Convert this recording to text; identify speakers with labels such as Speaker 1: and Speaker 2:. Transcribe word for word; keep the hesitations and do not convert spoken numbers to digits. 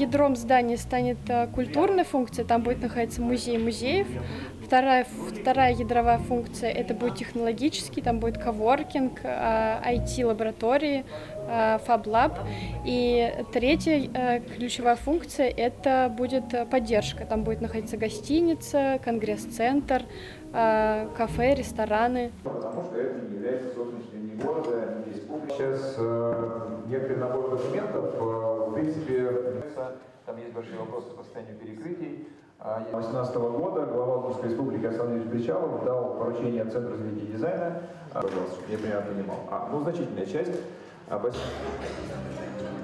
Speaker 1: ядром здания станет культурная функция, там будет находиться музей музеев. Вторая, вторая ядровая функция — это будет технологический, там будет коворкинг, ай ти-лаборатории, Fab Lab. И третья ключевая функция — это будет поддержка. Там будет находиться гостиница, конгресс-центр, кафе, рестораны.
Speaker 2: Потому что это не является собственностью ни города, ни республики. Сейчас э, некоторый набор документов, э, в принципе, там есть большие вопросы по состоянию перекрытий. две тысячи восемнадцатого года глава Удмуртской республики Александр Ильич Бричалов дал поручение Центру развития дизайна, чтобы я примерно понимал, а, ну, значительная часть. А,